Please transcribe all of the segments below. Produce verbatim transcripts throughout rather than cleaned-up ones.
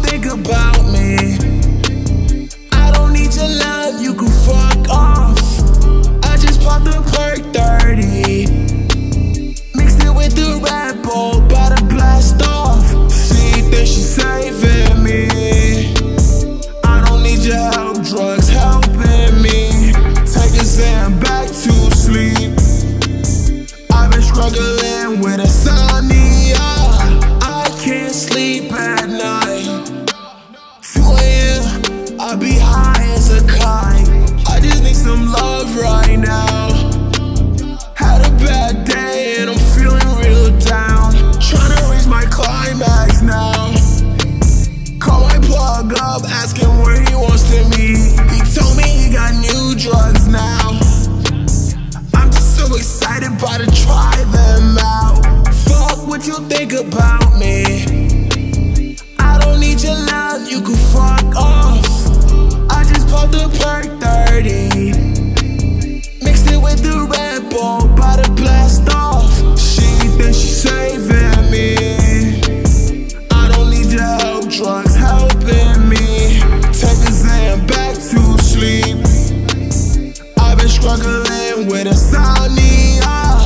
think about me. I don't need your love, you can fuck off. I just popped a perk thirty, mixed it with the Red Bull, bout to blast off. She thinks she's saving me. I don't need your help, drugs helping me. Take a Xan back to sleep. I've been struggling with insomnia. I can't sleep at night. two A M, I be high as a kite. I just need some love right now. Had a bad day and I'm feeling real down. Tryna reach my climax now. Call my plug up, asking where he wants to meet. He told me he got new drugs now. I'm just so excited, about to try them out. Fuck what you think about me. I don't need your love, you can fuck off. I just popped a perk thirty, mixed it with the Red Bull, bout to blast off. She thinks she's saving me. I don't need your help, drugs helping me. Take a Xan back to sleep. I've been struggling with insomnia.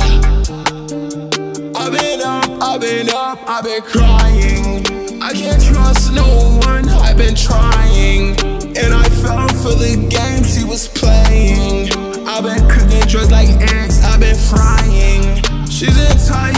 I've been up, I've been up, I've been crying. I can't trust no one, I've been trying. And I fell for the game she was playing. I've been cooking drugs like eggs, I've been frying. She's enticed